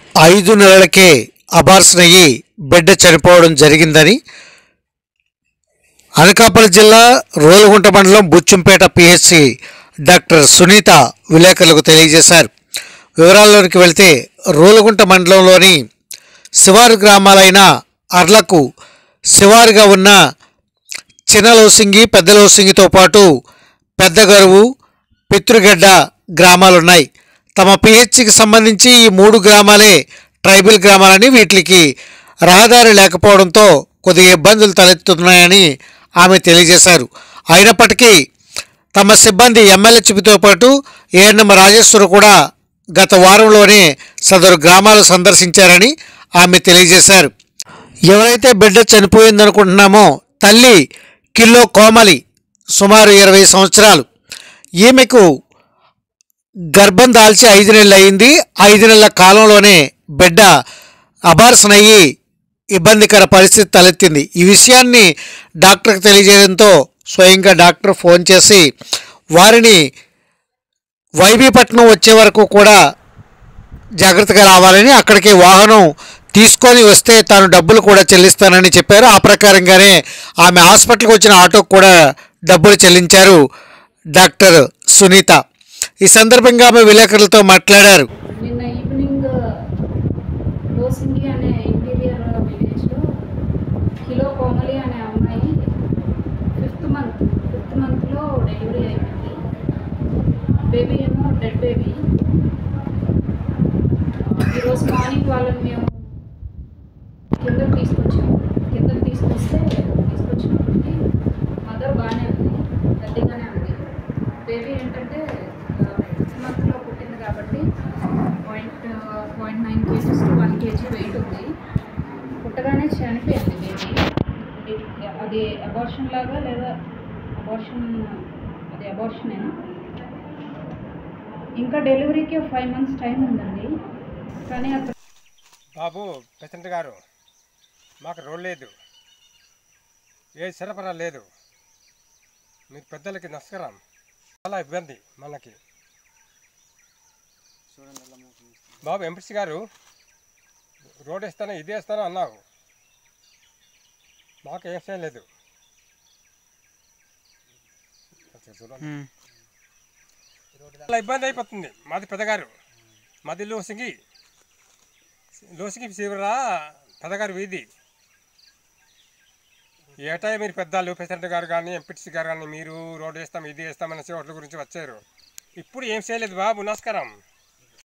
5 నెలలకే అబార్షన్ అయ్యి బిడ్డ చనిపోవడం జరిగిందని అనకాపల్లి జిల్లా రోలుగుంట మండలం బుచ్చంపేట పిహెచ్సి డాక్టర్ సునీత విలేకరులకు తెలియజేశారు. వివరాల్లోకి వెళ్తే రోలుగుంట మండలంలోని శివారు గ్రామాలైన అర్లకు శివారుగా ఉన్న చిన్నలోసింగి, పెద్దలోసింగితో పాటు పెద్దగరువు, పితృగడ్డ గ్రామాలున్నాయి. తమ పిహెచ్సికి సంబంధించి ఈ 3 గ్రామాలే ట్రైబల్ గ్రామాలని, వీటికి రహదారి లేకపోవడంతో కొద్దిగా ఇబ్బందులు తలెత్తుతున్నాయని ఆమె తెలియజేశారు. అయినప్పటికీ తమ సిబ్బంది ఎమ్మెల్యేతో పాటు ఏఎన్ఎం రాజేశ్వరు కూడా గత వారంలోనే సదరు గ్రామాలు సందర్శించారని ఆమె తెలియజేశారు. ఎవరైతే బిడ్డ చనిపోయిందనుకుంటున్నామో తల్లి కిల్లో కోమలి సుమారు 20 సంవత్సరాలు. ఈమెకు గర్భం దాల్చి 5 నెలలు అయింది. 5 నెలల కాలంలోనే బిడ్డ అబార్షన్ అయ్యి ఇబ్బందికర పరిస్థితి తలెత్తింది. ఈ విషయాన్ని డాక్టర్కి తెలియజేయడంతో స్వయంగా డాక్టర్ ఫోన్ చేసి వారిని వైబీపట్నం వచ్చే వరకు కూడా జాగ్రత్తగా రావాలని, అక్కడికి వాహనం తీసుకొని వస్తే తాను డబ్బులు కూడా చెల్లిస్తానని చెప్పారు. ఆ ప్రకారంగానే ఆమె హాస్పిటల్కి వచ్చిన ఆటోకు కూడా డబ్బులు చెల్లించారు డాక్టర్ సునీత. ఈ సందర్భంగా ఆమె విలేకరులతో మాట్లాడారు. నిన్న ఈవినింగ్ లోసింగి అనే ఇంటీరియర్ విలేజ్లో కిలో కోమలి అనే అమ్మాయి ఫిఫ్త్ మంత్లో డెలివరీ అయిపోయింది. బేబీ ఏమో డెడ్ బేబీ. ఈరోజు మార్నింగ్ వాళ్ళని మేము కిందకు తీసుకొచ్చినప్పటికీ మదర్ బాగానే ఉంది, గట్టిగానే ఉంది. బేబీ ఏంటంటే 5th మంత్లో పుట్టింది కాబట్టి 0.9 kgs to 1 kg వెయిట్ ఉంది. పుట్టగానే చనిపోయింది బేబీ. అది అబార్షన్ లాగా లేదా అబార్షనేనా? ఇంకా డెలివరీకి 5 months టైం ఉందండి. కానీ అక్కడ బాబు ప్రెసిడెంట్ గారు, మాకు రోడ్ లేదు, ఏ సరఫరా లేదు. మీరు పెద్దలకి నమస్కారం. చాలా ఇబ్బంది మనకి. బాబు ఎంపీసీ గారు రోడ్ వేస్తాను, ఇది వేస్తాను అన్నావు, మాకు ఏం చేయలేదు. చాలా ఇబ్బంది అయిపోతుంది. మాది పెద్దగారు, మాది లోసింగి శివరా పెద్దగారు వీధి. ఏటా మీరు పెద్దలు ప్రెసిడెంట్ గారు కానీ ఎంపీటీసీ గారు కానీ మీరు రోడ్డు వేస్తాం, ఇది వేస్తామనేసి రోడ్ల గురించి వచ్చారు. ఇప్పుడు ఏం చేయలేదు బాబు. నమస్కారం.